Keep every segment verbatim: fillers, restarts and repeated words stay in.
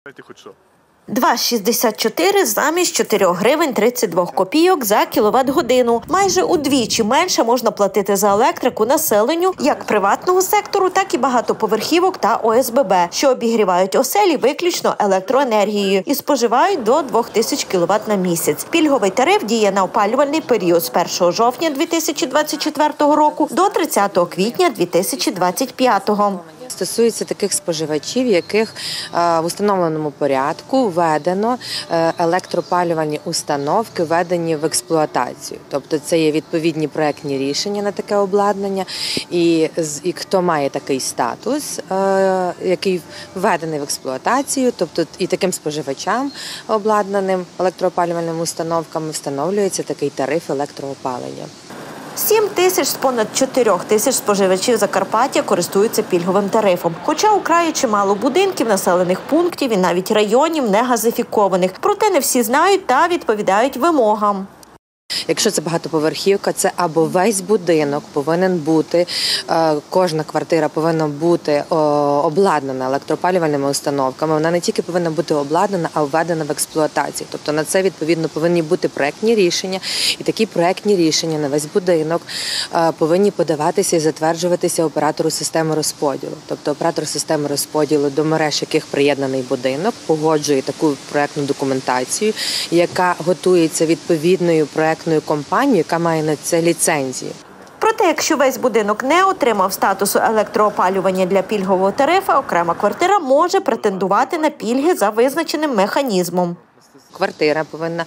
два шістдесят чотири замість чотирьох гривень тридцять двох копійок за кіловат-годину. Майже удвічі менше можна платити за електрику населенню як приватного сектору, так і багатоповерхівок та О С Б Б, що обігрівають оселі виключно електроенергією і споживають до двох тисяч кіловат на місяць. Пільговий тариф діє на опалювальний період з першого жовтня дві тисячі двадцять четвертого року до тридцятого квітня дві тисячі двадцять п'ятого. Стосується таких споживачів, яких в установленому порядку введено електроопалювальні установки, введені в експлуатацію. Тобто це є відповідні проектні рішення на таке обладнання, і, і хто має такий статус, який введений в експлуатацію, тобто і таким споживачам, обладнаним електроопалювальними установками, встановлюється такий тариф електроопалення. сім тисяч з понад чотирьох тисяч споживачів Закарпаття користуються пільговим тарифом. Хоча у краї чимало будинків, населених пунктів і навіть районів не газифікованих. Проте не всі знають та відповідають вимогам. Якщо це багатоповерхівка, це або весь будинок повинен бути, кожна квартира повинна бути обладнана електроопалювальними установками. Вона не тільки повинна бути обладнана, а введена в експлуатацію. Тобто на це, відповідно, повинні бути проектні рішення. І такі проектні рішення на весь будинок повинні подаватися і затверджуватися оператору системи розподілу. Тобто оператор системи розподілу, до мереж яких приєднаний будинок, погоджує таку проектну документацію, яка готується відповідною проектною компанію, яка має на це ліцензію. Проте, якщо весь будинок не отримав статусу електроопалювання для пільгового тарифу, окрема квартира може претендувати на пільги за визначеним механізмом. Квартира повинна,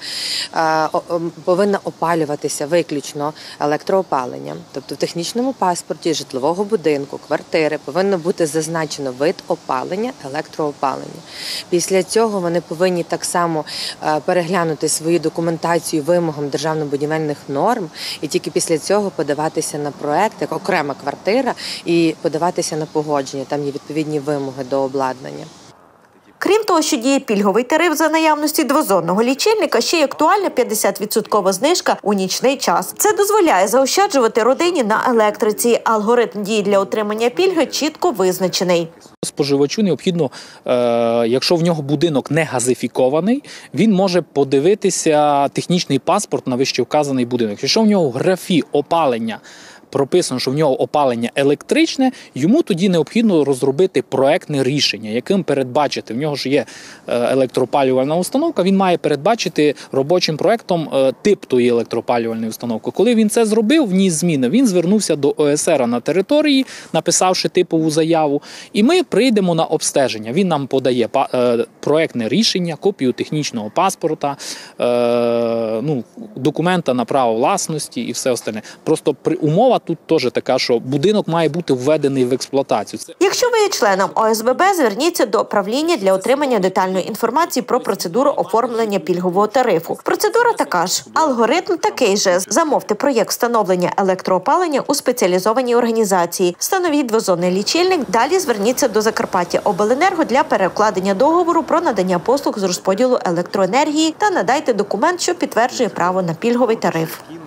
повинна опалюватися виключно електроопаленням. Тобто в технічному паспорті житлового будинку, квартири повинно бути зазначено вид опалення, електроопалення. Після цього вони повинні так само переглянути свою документацію вимогам державно-будівельних норм і тільки після цього подаватися на проект, як окрема квартира, і подаватися на погодження. Там є відповідні вимоги до обладнання. Крім того, що діє пільговий тариф за наявності двозонного лічильника, ще й актуальна п'ятдесят відсотків знижка у нічний час. Це дозволяє заощаджувати родині на електриці. Алгоритм дії для отримання пільги чітко визначений. Споживачу необхідно, якщо в нього будинок не газифікований, він може подивитися технічний паспорт на вищевказаний будинок. Якщо в нього в графі опалення прописано, що в нього опалення електричне, йому тоді необхідно розробити проектне рішення, яким передбачити, в нього ж є електроопалювальна установка, він має передбачити робочим проектом тип тої електроопалювальної установки. Коли він це зробив, вніс зміни, він звернувся до О С Р на території, написавши типову заяву, і ми прийдемо на обстеження. Він нам подає проектне рішення, копію технічного паспорта, ну, документа на право власності і все остальне. Просто при умова тут теж така, що будинок має бути введений в експлуатацію. Якщо ви є членом О С Б Б, зверніться до правління для отримання детальної інформації про процедуру оформлення пільгового тарифу. Процедура така ж. Алгоритм такий же. Замовте проєкт встановлення електроопалення у спеціалізованій організації. Встановіть двозонний лічильник. Далі зверніться до Закарпаттяобленерго для перекладення договору про надання послуг з розподілу електроенергії та надайте документ, що підтверджує право на пільговий тариф.